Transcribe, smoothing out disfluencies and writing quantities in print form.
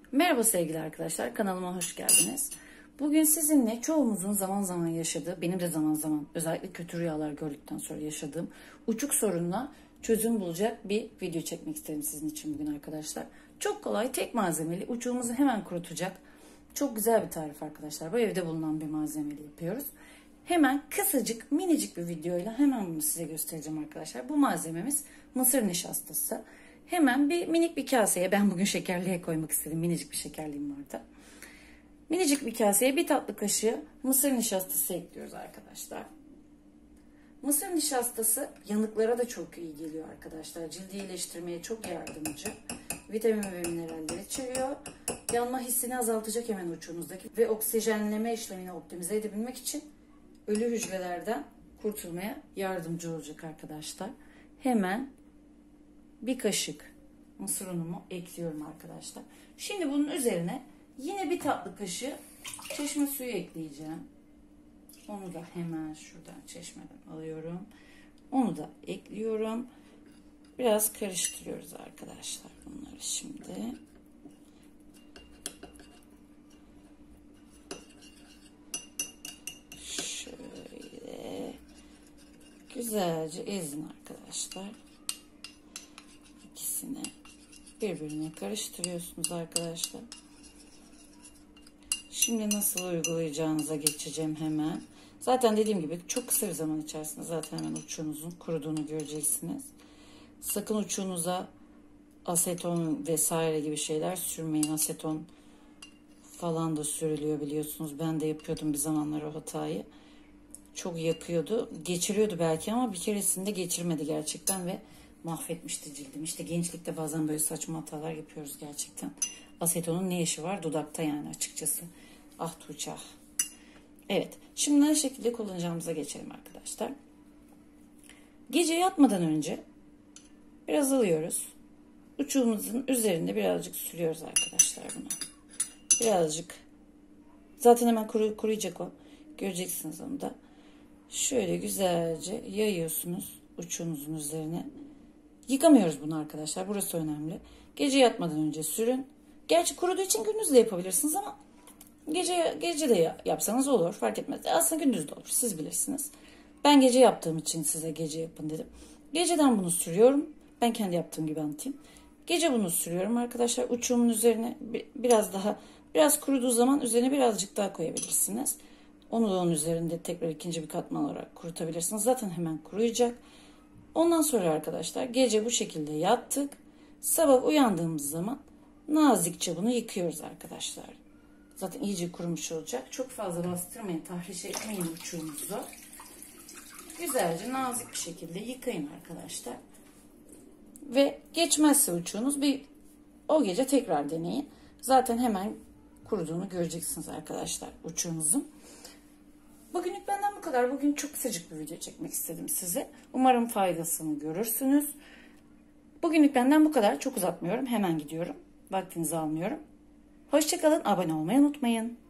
Merhaba sevgili arkadaşlar, kanalıma hoş geldiniz. Bugün sizinle çoğumuzun zaman zaman yaşadığı, benim de zaman zaman özellikle kötü rüyalar gördükten sonra yaşadığım uçuk sorunla çözüm bulacak bir video çekmek istedim sizin için bugün arkadaşlar. Çok kolay, tek malzemeli, uçuğumuzu hemen kurutacak çok güzel bir tarif arkadaşlar. Bu evde bulunan bir malzemeyle yapıyoruz. Hemen kısacık, minicik bir videoyla hemen bunu size göstereceğim arkadaşlar. Bu malzememiz mısır nişastası. Hemen minik bir kaseye, ben bugün şekerliğe koymak istedim. Minicik bir şekerliğim vardı. Minicik bir kaseye bir tatlı kaşığı mısır nişastası ekliyoruz arkadaşlar. Mısır nişastası yanıklara da çok iyi geliyor arkadaşlar. Cildi iyileştirmeye çok yardımcı. Vitamin ve mineralleri içeriyor. Yanma hissini azaltacak hemen uçuğunuzdaki ve oksijenleme işlemini optimize edebilmek için ölü hücrelerden kurtulmaya yardımcı olacak arkadaşlar. Hemen bir kaşık mısır unumu ekliyorum arkadaşlar. Şimdi bunun üzerine yine bir tatlı kaşığı çeşme suyu ekleyeceğim. Onu da hemen şuradan çeşmeden alıyorum. Onu da ekliyorum. Biraz karıştırıyoruz arkadaşlar bunları şimdi. Şöyle güzelce ezin arkadaşlar. İkisini birbirine karıştırıyorsunuz arkadaşlar. Şimdi nasıl uygulayacağınıza geçeceğim hemen. Zaten dediğim gibi çok kısa bir zaman içerisinde zaten hemen uçuğunuzun kuruduğunu göreceksiniz. Sakın uçuğunuza aseton vesaire gibi şeyler sürmeyin. Aseton falan da sürülüyor biliyorsunuz. Ben de yapıyordum bir zamanlar o hatayı. Çok yakıyordu. Geçiriyordu belki ama bir keresinde geçirmedi gerçekten ve mahvetmişti cildim. İşte gençlikte bazen böyle saçma hatalar yapıyoruz gerçekten. Asetonun ne işi var dudakta yani açıkçası. Ah Tuğçe. Evet. Şimdi ne şekilde kullanacağımıza geçelim arkadaşlar. Gece yatmadan önce biraz alıyoruz. Uçuğumuzun üzerinde birazcık sürüyoruz arkadaşlar bunu. Birazcık. Zaten hemen kuruyacak o. Göreceksiniz onu da. Şöyle güzelce yayıyorsunuz uçuğunuzun üzerine. Yıkamıyoruz bunu arkadaşlar. Burası önemli. Gece yatmadan önce sürün. Gerçi kuruduğu için gündüz de yapabilirsiniz ama gece de yapsanız olur. Fark etmez. Aslında gündüz de olur. Siz bilirsiniz. Ben gece yaptığım için size gece yapın dedim. Geceden bunu sürüyorum. Ben kendi yaptığım gibi anlatayım. Gece bunu sürüyorum arkadaşlar. Uçuğumun üzerine biraz kuruduğu zaman üzerine birazcık daha koyabilirsiniz. Onu da onun üzerinde tekrar ikinci bir katman olarak kurutabilirsiniz. Zaten hemen kuruyacak. Ondan sonra arkadaşlar gece bu şekilde yattık. Sabah uyandığımız zaman nazikçe bunu yıkıyoruz arkadaşlar. Zaten iyice kurumuş olacak. Çok fazla bastırmayın, tahriş etmeyin uçuğunuzu. Güzelce nazik bir şekilde yıkayın arkadaşlar. Ve geçmezse uçuğunuz o gece tekrar deneyin. Zaten hemen kuruduğunu göreceksiniz arkadaşlar uçuğunuzun. Bugünlük benden bu kadar. Bugün çok kısacık bir video çekmek istedim size. Umarım faydasını görürsünüz. Bugünlük benden bu kadar. Çok uzatmıyorum. Hemen gidiyorum. Vaktinizi almıyorum. Hoşça kalın. Abone olmayı unutmayın.